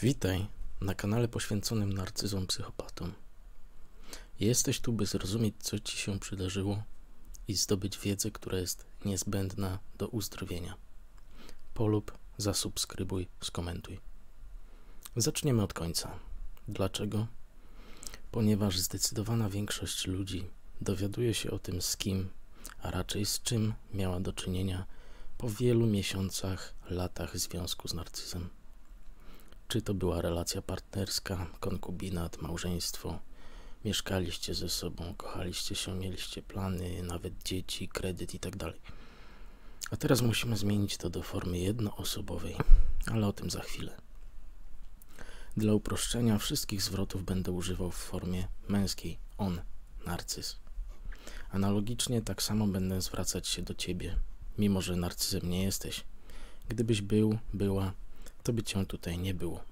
Witaj na kanale poświęconym narcyzom psychopatom. Jesteś tu, by zrozumieć, co Ci się przydarzyło i zdobyć wiedzę, która jest niezbędna do uzdrowienia. Polub, zasubskrybuj, skomentuj. Zaczniemy od końca. Dlaczego? Ponieważ zdecydowana większość ludzi dowiaduje się o tym, z kim, a raczej z czym miała do czynienia po wielu miesiącach, latach związku z narcyzem. Czy to była relacja partnerska, konkubinat, małżeństwo, mieszkaliście ze sobą, kochaliście się, mieliście plany, nawet dzieci, kredyt itd. A teraz musimy zmienić to do formy jednoosobowej, ale o tym za chwilę. Dla uproszczenia wszystkich zwrotów będę używał w formie męskiej, on, narcyz. Analogicznie tak samo będę zwracać się do ciebie, mimo że narcyzem nie jesteś. Gdybyś był, była, to by cię tutaj nie było.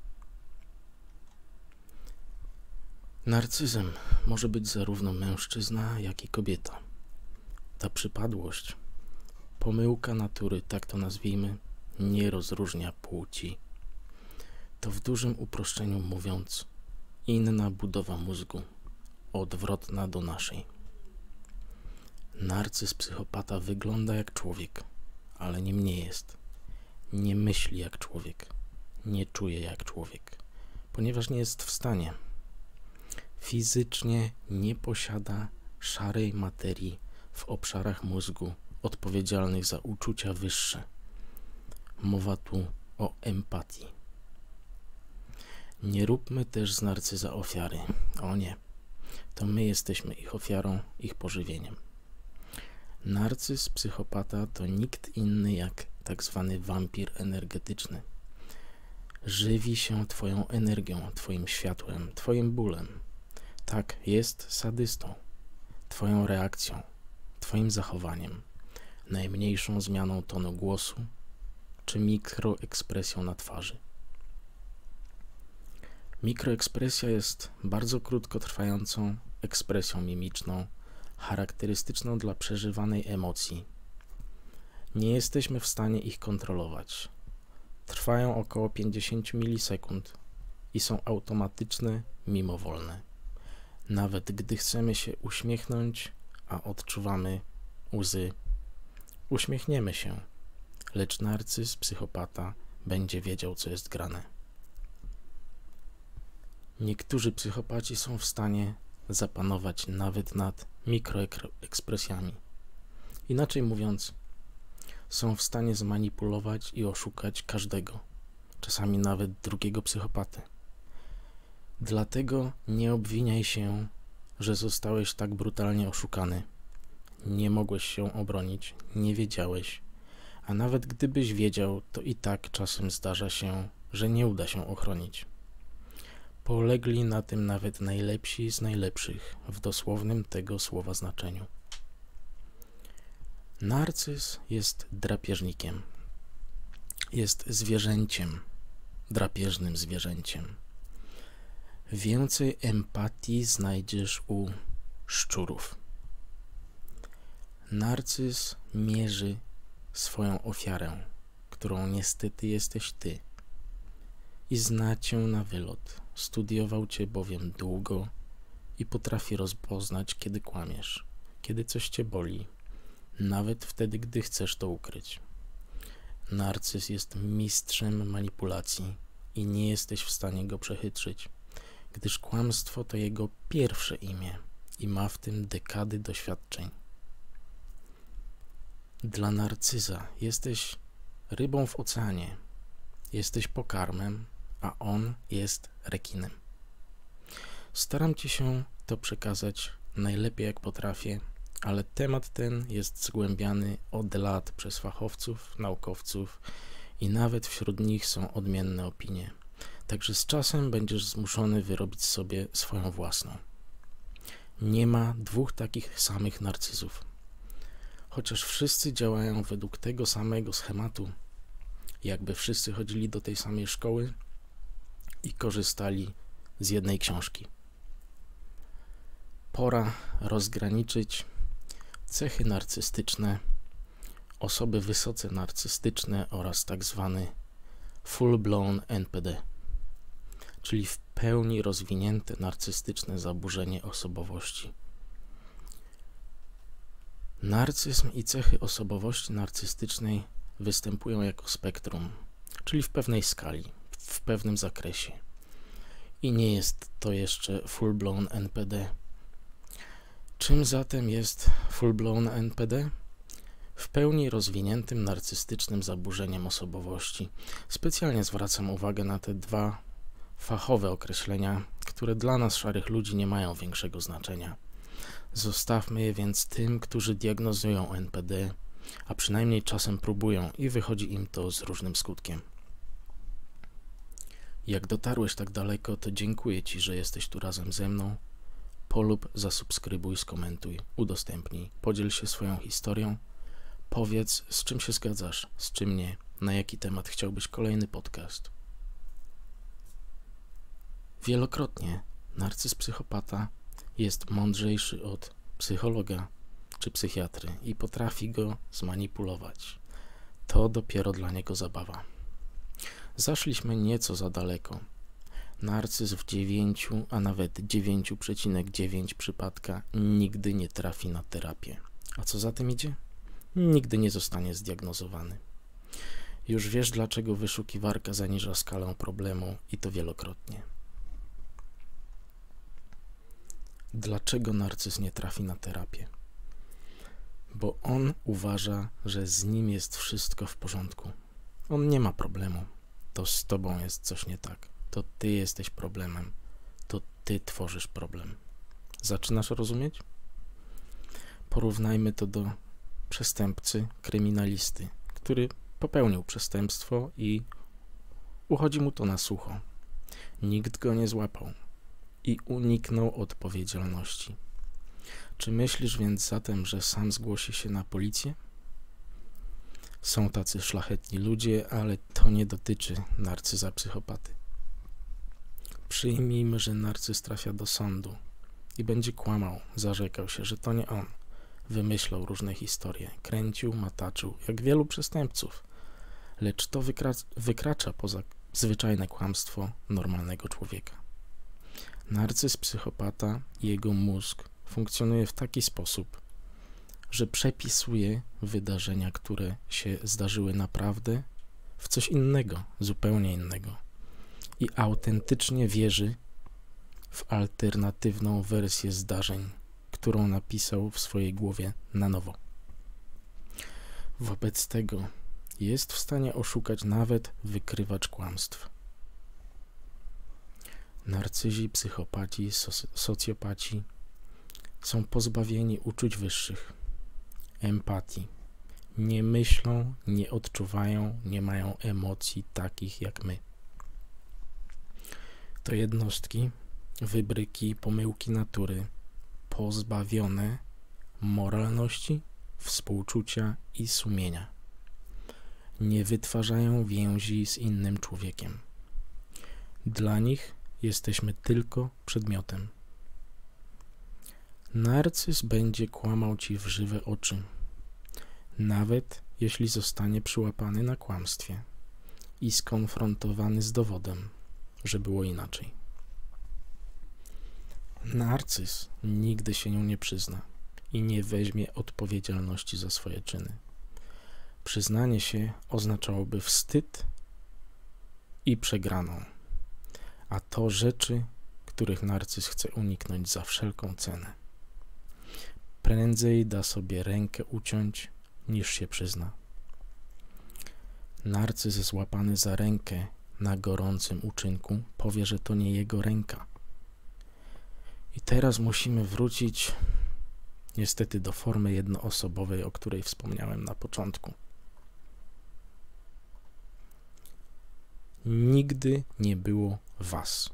Narcyzem może być zarówno mężczyzna, jak i kobieta. Ta przypadłość, pomyłka natury, tak to nazwijmy, nie rozróżnia płci. To w dużym uproszczeniu mówiąc, inna budowa mózgu, odwrotna do naszej. Narcyz psychopata wygląda jak człowiek, ale nim nie jest. Nie myśli jak człowiek, nie czuje jak człowiek, ponieważ nie jest w stanie. Fizycznie nie posiada szarej materii w obszarach mózgu odpowiedzialnych za uczucia wyższe. Mowa tu o empatii. Nie róbmy też z narcyza ofiary. O nie, to my jesteśmy ich ofiarą, ich pożywieniem. Narcyz psychopata to nikt inny jak tak zwany wampir energetyczny. Żywi się twoją energią, twoim światłem, twoim bólem. Tak, jest sadystą, twoją reakcją, twoim zachowaniem, najmniejszą zmianą tonu głosu czy mikroekspresją na twarzy. Mikroekspresja jest bardzo krótkotrwającą ekspresją mimiczną, charakterystyczną dla przeżywanej emocji. Nie jesteśmy w stanie ich kontrolować. Trwają około 50 milisekund i są automatyczne, mimowolne. Nawet gdy chcemy się uśmiechnąć, a odczuwamy łzy, uśmiechniemy się, lecz narcyz, psychopata będzie wiedział, co jest grane. Niektórzy psychopaci są w stanie zapanować nawet nad mikroekspresjami. Inaczej mówiąc, są w stanie zmanipulować i oszukać każdego, czasami nawet drugiego psychopatę. Dlatego nie obwiniaj się, że zostałeś tak brutalnie oszukany. Nie mogłeś się obronić, nie wiedziałeś, a nawet gdybyś wiedział, to i tak czasem zdarza się, że nie uda się ochronić. Polegli na tym nawet najlepsi z najlepszych, w dosłownym tego słowa znaczeniu. Narcyz jest drapieżnikiem. Jest zwierzęciem, drapieżnym zwierzęciem. Więcej empatii znajdziesz u szczurów. Narcyz mierzy swoją ofiarę, którą niestety jesteś ty, i zna cię na wylot. Studiował cię bowiem długo i potrafi rozpoznać, kiedy kłamiesz, kiedy coś cię boli, nawet wtedy, gdy chcesz to ukryć. Narcyz jest mistrzem manipulacji i nie jesteś w stanie go przechytrzyć, gdyż kłamstwo to jego pierwsze imię i ma w tym dekady doświadczeń. Dla narcyza jesteś rybą w oceanie, jesteś pokarmem, a on jest rekinem. Staram ci się to przekazać najlepiej jak potrafię, ale temat ten jest zgłębiany od lat przez fachowców, naukowców i nawet wśród nich są odmienne opinie. Także z czasem będziesz zmuszony wyrobić sobie swoją własną. Nie ma dwóch takich samych narcyzów. Chociaż wszyscy działają według tego samego schematu, jakby wszyscy chodzili do tej samej szkoły i korzystali z jednej książki. Pora rozgraniczyć cechy narcystyczne, osoby wysoce narcystyczne oraz tak zwany full-blown NPD. czyli w pełni rozwinięte narcystyczne zaburzenie osobowości. Narcyzm i cechy osobowości narcystycznej występują jako spektrum, czyli w pewnej skali, w pewnym zakresie. I nie jest to jeszcze full-blown NPD. Czym zatem jest full-blown NPD? W pełni rozwiniętym narcystycznym zaburzeniem osobowości. Specjalnie zwracam uwagę na te dwa fachowe określenia, które dla nas, szarych ludzi, nie mają większego znaczenia. Zostawmy je więc tym, którzy diagnozują NPD, a przynajmniej czasem próbują i wychodzi im to z różnym skutkiem. Jak dotarłeś tak daleko, to dziękuję Ci, że jesteś tu razem ze mną. Polub, zasubskrybuj, skomentuj, udostępnij, podziel się swoją historią. Powiedz, z czym się zgadzasz, z czym nie, na jaki temat chciałbyś kolejny podcast. Wielokrotnie narcyz psychopata jest mądrzejszy od psychologa czy psychiatry i potrafi go zmanipulować. To dopiero dla niego zabawa. Zaszliśmy nieco za daleko. Narcyz w 9, a nawet 9,9 przypadka nigdy nie trafi na terapię. A co za tym idzie? Nigdy nie zostanie zdiagnozowany. Już wiesz, dlaczego wyszukiwarka zaniża skalę problemu i to wielokrotnie. Dlaczego narcyz nie trafi na terapię? Bo on uważa, że z nim jest wszystko w porządku. On nie ma problemu. To z tobą jest coś nie tak. To ty jesteś problemem. To ty tworzysz problem. Zaczynasz rozumieć? Porównajmy to do przestępcy, kryminalisty, który popełnił przestępstwo i uchodzi mu to na sucho. Nikt go nie złapał i uniknął odpowiedzialności. Czy myślisz więc zatem, że sam zgłosi się na policję? Są tacy szlachetni ludzie, ale to nie dotyczy narcyza psychopaty. Przyjmijmy, że narcyz trafia do sądu i będzie kłamał, zarzekał się, że to nie on. Wymyślał różne historie, kręcił, mataczył, jak wielu przestępców. Lecz to wykracza poza zwyczajne kłamstwo normalnego człowieka. Narcyz psychopata i jego mózg funkcjonuje w taki sposób, że przepisuje wydarzenia, które się zdarzyły naprawdę, w coś innego, zupełnie innego i autentycznie wierzy w alternatywną wersję zdarzeń, którą napisał w swojej głowie na nowo. Wobec tego jest w stanie oszukać nawet wykrywacz kłamstw. Narcyzi, psychopaci, socjopaci są pozbawieni uczuć wyższych, empatii. Nie myślą, nie odczuwają, nie mają emocji takich jak my. To jednostki, wybryki, pomyłki natury, pozbawione moralności, współczucia i sumienia. Nie wytwarzają więzi z innym człowiekiem. Dla nich jesteśmy tylko przedmiotem. Narcyz będzie kłamał ci w żywe oczy, nawet jeśli zostanie przyłapany na kłamstwie i skonfrontowany z dowodem, że było inaczej. Narcyz nigdy się nią nie przyzna i nie weźmie odpowiedzialności za swoje czyny. Przyznanie się oznaczałoby wstyd i przegraną, a to rzeczy, których narcyz chce uniknąć za wszelką cenę. Prędzej da sobie rękę uciąć, niż się przyzna. Narcyz złapany za rękę na gorącym uczynku powie, że to nie jego ręka. I teraz musimy wrócić niestety do formy jednoosobowej, o której wspomniałem na początku. Nigdy nie było was.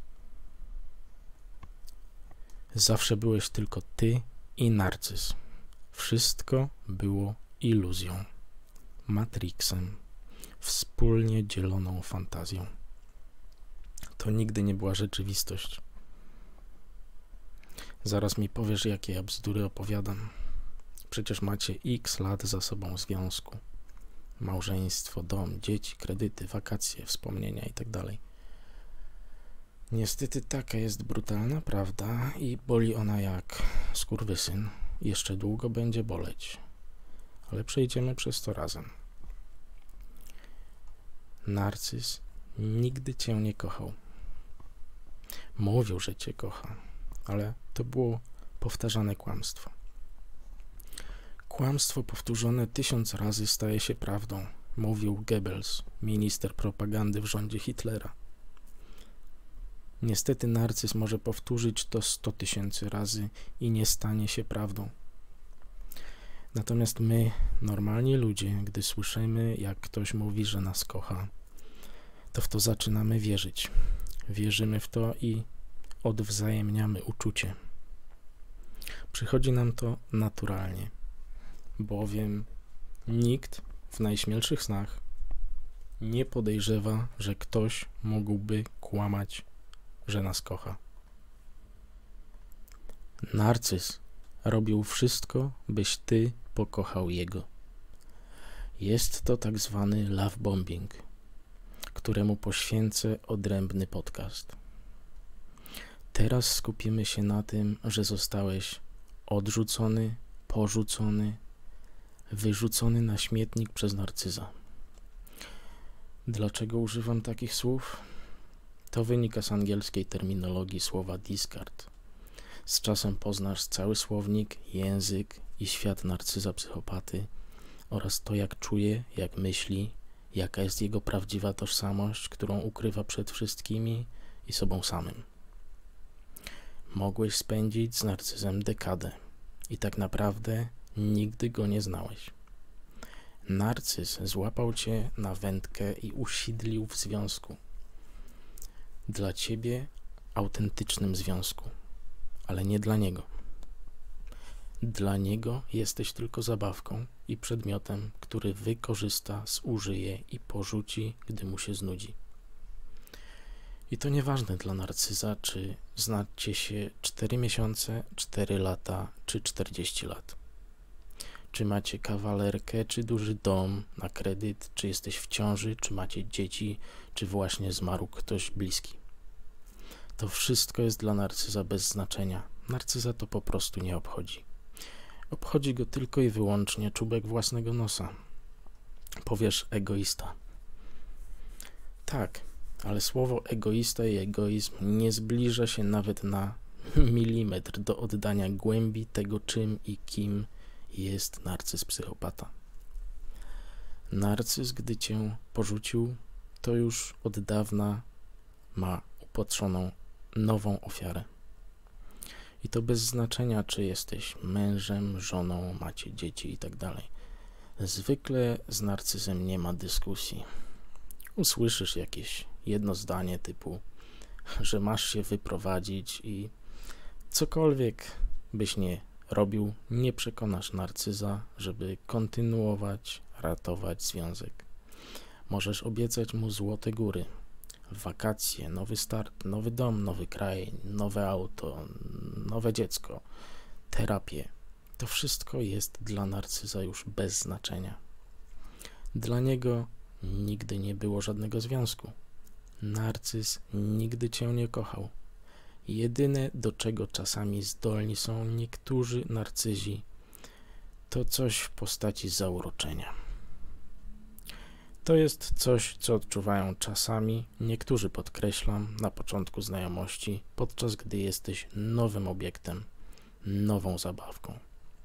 Zawsze byłeś tylko ty i narcyz. Wszystko było iluzją, matrixem, wspólnie dzieloną fantazją. To nigdy nie była rzeczywistość. Zaraz mi powiesz, jakie ja bzdury opowiadam. Przecież macie x lat za sobą związku. Małżeństwo, dom, dzieci, kredyty, wakacje, wspomnienia itd. Niestety taka jest brutalna prawda i boli ona jak skurwysyn. Jeszcze długo będzie boleć, ale przejdziemy przez to razem. Narcyz nigdy cię nie kochał. Mówił, że cię kocha, ale to było powtarzane kłamstwo. Kłamstwo powtórzone 1000 razy staje się prawdą, mówił Goebbels, minister propagandy w rządzie Hitlera. Niestety narcyz może powtórzyć to 100 000 razy i nie stanie się prawdą. Natomiast my, normalni ludzie, gdy słyszymy, jak ktoś mówi, że nas kocha, to w to zaczynamy wierzyć. Wierzymy w to i odwzajemniamy uczucie. Przychodzi nam to naturalnie, bowiem nikt w najśmielszych snach nie podejrzewa, że ktoś mógłby kłamać, że nas kocha. Narcyz robił wszystko, byś ty pokochał jego. Jest to tak zwany love bombing, któremu poświęcę odrębny podcast. Teraz skupimy się na tym, że zostałeś odrzucony, porzucony, wyrzucony na śmietnik przez narcyza. Dlaczego używam takich słów? To wynika z angielskiej terminologii słowa discard. Z czasem poznasz cały słownik, język i świat narcyza psychopaty oraz to, jak czuje, jak myśli, jaka jest jego prawdziwa tożsamość, którą ukrywa przed wszystkimi i sobą samym. Mogłeś spędzić z narcyzem dekadę i tak naprawdę nigdy go nie znałeś. Narcyz złapał cię na wędkę i usidlił w związku. Dla ciebie autentycznym związku, ale nie dla niego. Dla niego jesteś tylko zabawką i przedmiotem, który wykorzysta, zużyje i porzuci, gdy mu się znudzi. I to nieważne dla narcyza, czy znacie się 4 miesiące, 4 lata, czy 40 lat. Czy macie kawalerkę, czy duży dom na kredyt, czy jesteś w ciąży, czy macie dzieci, czy właśnie zmarł ktoś bliski. To wszystko jest dla narcyza bez znaczenia. Narcyza to po prostu nie obchodzi. Obchodzi go tylko i wyłącznie czubek własnego nosa. Powiesz egoista. Tak, ale słowo egoista i egoizm nie zbliża się nawet na milimetr do oddania głębi tego, czym i kim jest narcyz psychopata. Narcyz, gdy cię porzucił, to już od dawna ma upatrzoną nową ofiarę. I to bez znaczenia, czy jesteś mężem, żoną, macie dzieci i tak dalej. Zwykle z narcyzem nie ma dyskusji. Usłyszysz jakieś jedno zdanie typu, że masz się wyprowadzić i cokolwiek byś nie robił, nie przekonasz narcyza, żeby kontynuować, ratować związek. Możesz obiecać mu złote góry, wakacje, nowy start, nowy dom, nowy kraj, nowe auto, nowe dziecko, terapię. To wszystko jest dla narcyza już bez znaczenia. Dla niego nigdy nie było żadnego związku. Narcyz nigdy cię nie kochał. Jedyne, do czego czasami zdolni są niektórzy narcyzi, to coś w postaci zauroczenia. To jest coś, co odczuwają czasami, niektórzy, podkreślam, na początku znajomości, podczas gdy jesteś nowym obiektem, nową zabawką.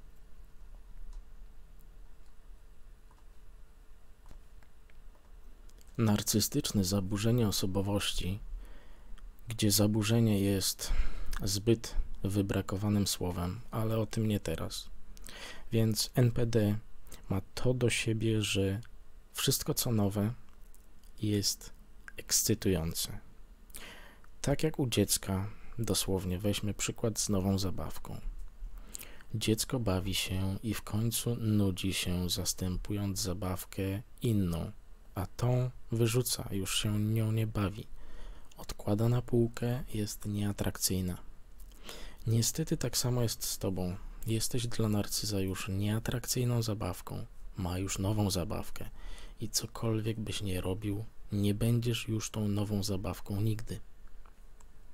Narcystyczne zaburzenie osobowości, gdzie zaburzenie jest zbyt wybrakowanym słowem, ale o tym nie teraz. Więc NPD ma to do siebie, że wszystko co nowe jest ekscytujące. Tak jak u dziecka, dosłownie weźmy przykład z nową zabawką. Dziecko bawi się i w końcu nudzi się, zastępując zabawkę inną, a tą wyrzuca, już się nią nie bawi. Odkłada na półkę, jest nieatrakcyjna. Niestety tak samo jest z tobą. Jesteś dla narcyza już nieatrakcyjną zabawką, ma już nową zabawkę i cokolwiek byś nie robił, nie będziesz już tą nową zabawką nigdy.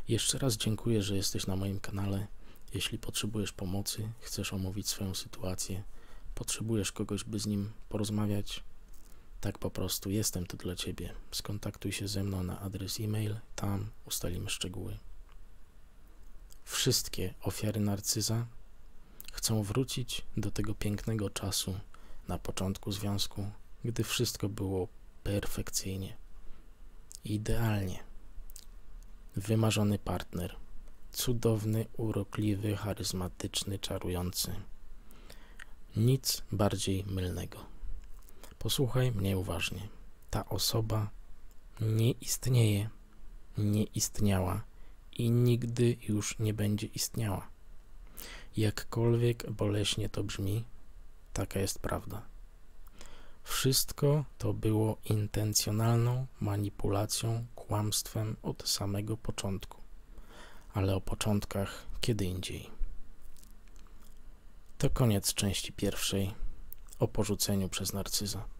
Jeszcze raz dziękuję, że jesteś na moim kanale. Jeśli potrzebujesz pomocy, chcesz omówić swoją sytuację, potrzebujesz kogoś, by z nim porozmawiać, tak po prostu jestem tu dla Ciebie. Skontaktuj się ze mną na adres e-mail, tam ustalimy szczegóły. Wszystkie ofiary narcyza chcą wrócić do tego pięknego czasu na początku związku, gdy wszystko było perfekcyjnie, idealnie. Wymarzony partner, cudowny, urokliwy, charyzmatyczny, czarujący. Nic bardziej mylnego. Posłuchaj mnie uważnie. Ta osoba nie istnieje, nie istniała i nigdy już nie będzie istniała. Jakkolwiek boleśnie to brzmi, taka jest prawda. Wszystko to było intencjonalną manipulacją, kłamstwem od samego początku. Ale o początkach kiedy indziej. To koniec części pierwszej o porzuceniu przez narcyza.